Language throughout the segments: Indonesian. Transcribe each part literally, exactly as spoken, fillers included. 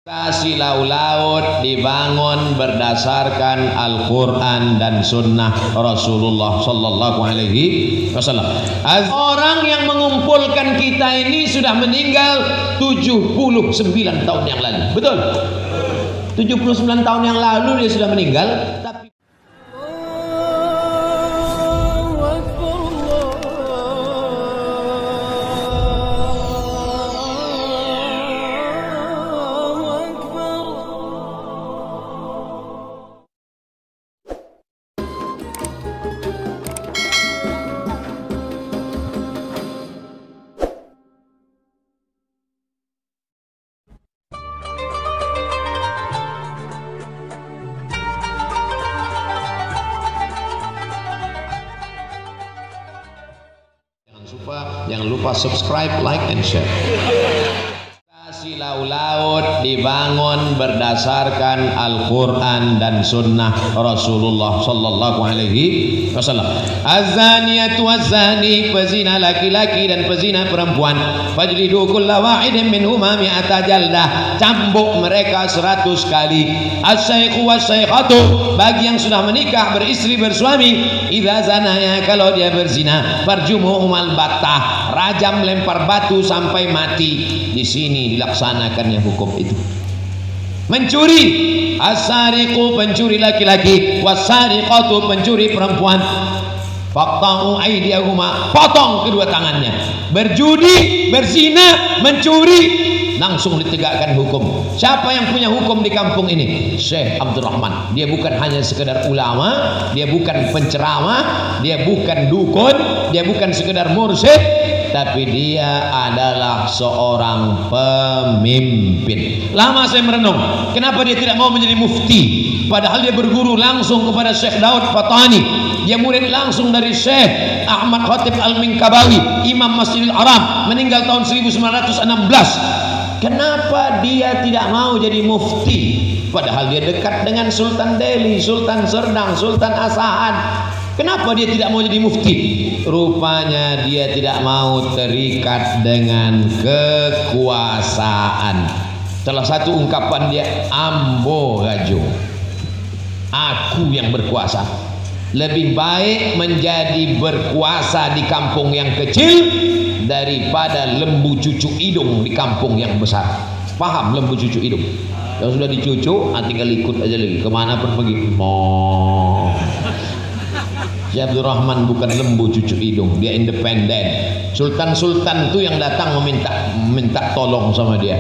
Silau laut dibangun berdasarkan Al-Quran dan Sunnah Rasulullah Sallallahu Alaihi Wasallam. Orang yang mengumpulkan kita ini sudah meninggal tujuh puluh sembilan tahun yang lalu. Betul? tujuh puluh sembilan tahun yang lalu dia sudah meninggal. Tapi jangan lupa subscribe, like, and share. Silau laut dibangun berdasarkan Al-Quran dan Sunnah Rasulullah Sallallahu Alaihi Wasallam. Az-zaniyatu waz-zani, pezina laki-laki dan pezina perempuan, fajlidu kulla wahidin minhuma mi'ata jaldah, cambuk mereka seratus kali. As-syaikhu was-syaikhatu, bagi yang sudah menikah beristri bersuami, idza zanaya, kalau dia berzina, farjumuhumal battah, rajam lempar batu sampai mati. Di sini dilaksanakannya hukum itu. Mencuri, as-sariqu, pencuri laki-laki, was-sariqatu, pencuri perempuan, faqta'u aydiyahuma, potong kedua tangannya. Berjudi, berzina, mencuri, langsung ditegakkan hukum. Siapa yang punya hukum di kampung ini? Syekh Abdurrahman. Dia bukan hanya sekedar ulama, dia bukan penceramah, dia bukan dukun, dia bukan sekedar mursyid, tapi dia adalah seorang pemimpin. Lama saya merenung, kenapa dia tidak mau menjadi mufti, padahal dia berguru langsung kepada Syekh Daud Fatani, dia murid langsung dari Syekh Ahmad Khatib Al-Minkabawi, Imam Masjidil Haram, meninggal tahun seribu sembilan ratus enam belas. Kenapa dia tidak mau jadi mufti, padahal dia dekat dengan Sultan Delhi, Sultan Serdang, Sultan Asahan? Kenapa dia tidak mau jadi mufti? Rupanya dia tidak mau terikat dengan kekuasaan. Salah satu ungkapan dia, ambo gajo, aku yang berkuasa. Lebih baik menjadi berkuasa di kampung yang kecil daripada lembu cucu hidung di kampung yang besar. Paham lembu cucu hidung? Yang sudah dicucu, tinggal ikut aja lagi. Kemana pun pergi. Mo. Syekh Abdurrahman bukan lembu cucu hidung, dia independen. Sultan-sultan itu yang datang meminta minta tolong sama dia.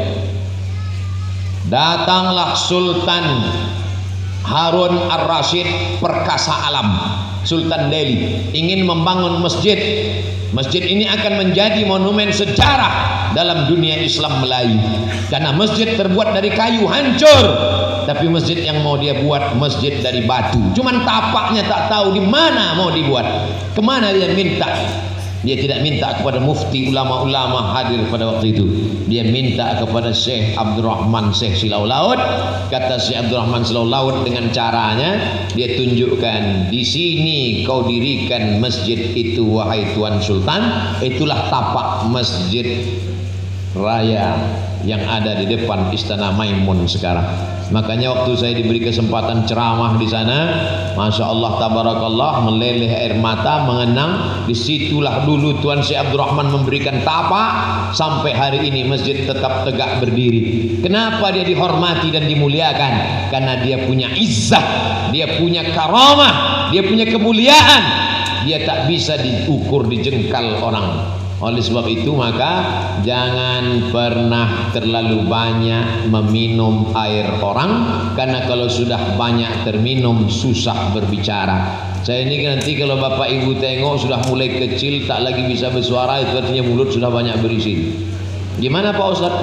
Datanglah Sultan Harun Ar-Rasyid Perkasa Alam, Sultan Delhi, ingin membangun masjid. Masjid ini akan menjadi monumen sejarah dalam dunia Islam Melayu, karena masjid terbuat dari kayu hancur. Tapi masjid yang mau dia buat masjid dari batu, cuman tapaknya tak tahu di mana mau dibuat. Kemana dia minta? Dia tidak minta kepada mufti, ulama-ulama hadir pada waktu itu. Dia minta kepada Syekh Abdurrahman Syekh Silau Laut. Kata Syekh Abdurrahman Silau Laut, dengan caranya dia tunjukkan, di sini kau dirikan masjid itu wahai Tuan Sultan. Itulah tapak masjid raya yang ada di depan Istana Maimun sekarang. Makanya waktu saya diberi kesempatan ceramah di sana, masya Allah tabarakallah, meleleh air mata mengenang. Disitulah dulu Tuan Syekh Abdurrahman memberikan tapak, sampai hari ini masjid tetap tegak berdiri. Kenapa dia dihormati dan dimuliakan? Karena dia punya izzah, dia punya karamah, dia punya kemuliaan. Dia tak bisa diukur, dijengkal orang. Oleh sebab itu maka jangan pernah terlalu banyak meminum air orang, karena kalau sudah banyak terminum susah berbicara. Saya ini nanti kalau bapak ibu tengok sudah mulai kecil tak lagi bisa bersuara, itu artinya mulut sudah banyak berisi. Gimana Pak Ustaz?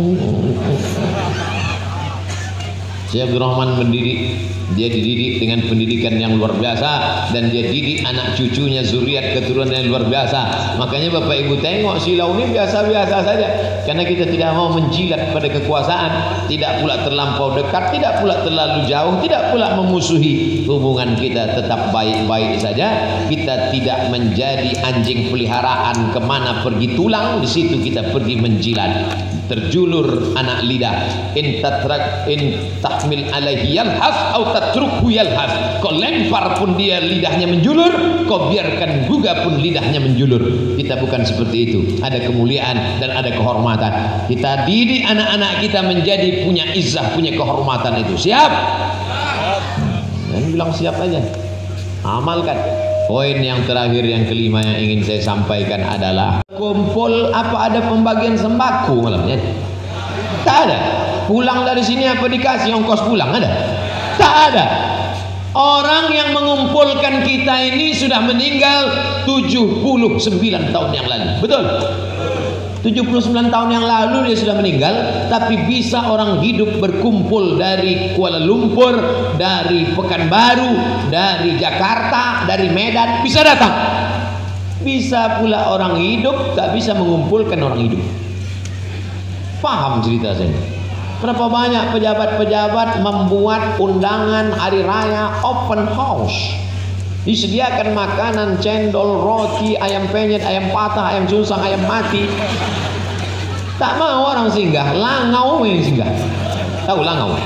Syekh Abdurrahman mendidik, dia dididik dengan pendidikan yang luar biasa, dan dia didik anak cucunya, zuriat keturunan yang luar biasa. Makanya bapak ibu tengok Silau ini biasa-biasa saja, karena kita tidak mau menjilat pada kekuasaan, tidak pula terlampau dekat, tidak pula terlalu jauh, tidak pula memusuhi. Hubungan kita tetap baik-baik saja. Kita tidak menjadi anjing peliharaan, kemana pergi tulang di situ kita pergi menjilat. terjulur anak lidah. In tatrak in tahmil alaihi yalhas au tatrukhu yalhas. Kau lempar pun dia lidahnya menjulur, kau biarkan juga pun lidahnya menjulur. Kita bukan seperti itu. Ada kemuliaan dan ada kehormatan. Kita didik anak-anak kita menjadi punya izzah, punya kehormatan itu. Siap? Dan bilang siap aja. Amalkan. Poin yang terakhir, yang kelima yang ingin saya sampaikan adalah kumpul apa ada pembagian sembako malamnya? Tak ada. Pulang dari sini apa dikasih ongkos pulang ada? Tak ada. Orang yang mengumpulkan kita ini sudah meninggal tujuh puluh sembilan tahun yang lalu. Betul? tujuh puluh sembilan tahun yang lalu dia sudah meninggal, tapi bisa orang hidup berkumpul dari Kuala Lumpur, dari Pekanbaru, dari Jakarta, dari Medan, bisa datang. Bisa pula orang hidup tak bisa mengumpulkan orang hidup. Paham cerita saya? Berapa banyak pejabat-pejabat membuat undangan hari raya open house, disediakan makanan, cendol, roti, ayam penyet, ayam patah, ayam susang, ayam mati. Tak mau orang singgah, langau yang singgah. Tahu langau?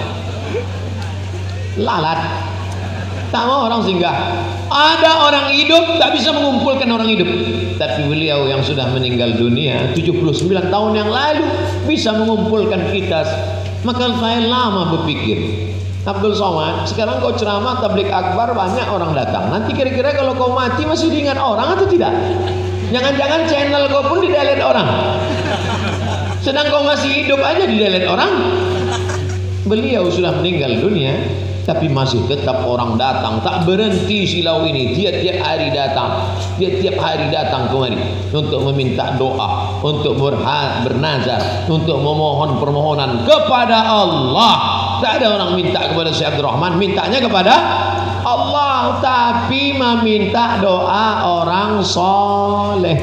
Lalat. Tak mau orang singgah. Ada orang hidup tak bisa mengumpulkan orang hidup, tapi beliau yang sudah meninggal dunia tujuh puluh sembilan tahun yang lalu bisa mengumpulkan kita. Maka saya lama berpikir, Abdul Somad, sekarang kau ceramah tablik akbar banyak orang datang. Nanti kira-kira kalau kau mati masih diingat orang atau tidak? Jangan-jangan channel kau pun di-delete orang. Sedang kau masih hidup aja di-delete orang. Beliau sudah meninggal dunia, tapi masih tetap orang datang. Tak berhenti silau ini. Tiap-tiap hari datang. Tiap-tiap hari datang kemari untuk meminta doa, untuk berha bernazar, untuk memohon permohonan kepada Allah. Tak ada orang minta kepada Syekh Abdul Rahman, mintanya kepada Allah, tapi meminta doa orang soleh.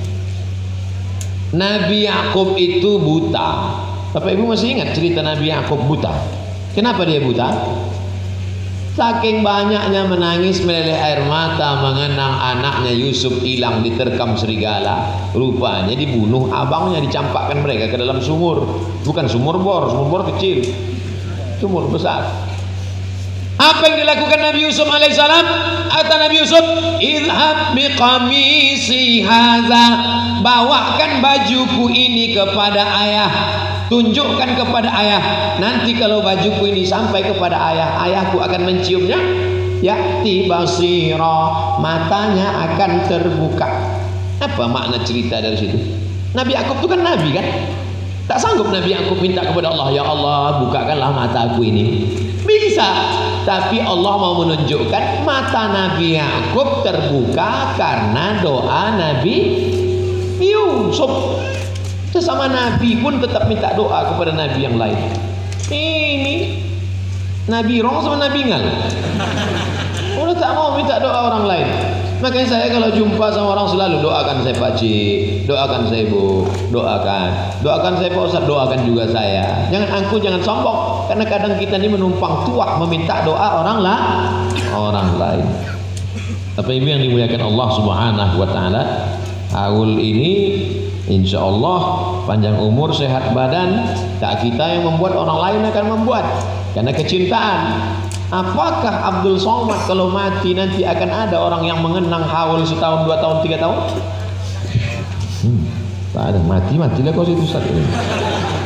Nabi Yakub itu buta. Bapak Ibu masih ingat cerita Nabi Yakub buta? Kenapa dia buta? Saking banyaknya menangis meleleh air mata mengenang anaknya Yusuf hilang diterkam serigala. Rupanya dibunuh abangnya, dicampakkan mereka ke dalam sumur. Bukan sumur bor, sumur bor kecil, sumur besar. Apa yang dilakukan Nabi Yusuf alaihissalam? Kata Nabi Yusuf, idhab biqamisi hadza, bawakan bajuku ini kepada ayah, tunjukkan kepada ayah. Nanti kalau bajuku ini sampai kepada ayah, ayahku akan menciumnya. Ya'ti basira, matanya akan terbuka. Apa makna cerita dari situ? Nabi Yakub itu kan nabi kan? Tak sanggup Nabi Yakub minta kepada Allah, ya Allah bukakanlah mataku ini. Bisa, tapi Allah mau menunjukkan mata Nabi Yakub terbuka karena doa Nabi Yusuf. Sesama Nabi pun tetap minta doa kepada Nabi yang lain. Ini Nabi Rong sama Nabi Ngal. Udah tak mau minta doa orang lain. Makanya saya kalau jumpa sama orang selalu doakan saya Pak Cik, doakan saya Bu, doakan, doakan saya Pak Ustaz, doakan juga saya. Jangan angku, jangan sombong, karena kadang kita ini menumpang tuak meminta doa orang lah, orang lain. Tapi ibu yang dimuliakan Allah Subhanahu Wa Taala, Aul ini insya Allah panjang umur, sehat badan, tak kita yang membuat, orang lain akan membuat, karena kecintaan. Apakah Abdul Somad kalau mati nanti akan ada orang yang mengenang haul setahun, dua tahun, tiga tahun? Hmm, tak ada, mati matilah kau situ satu.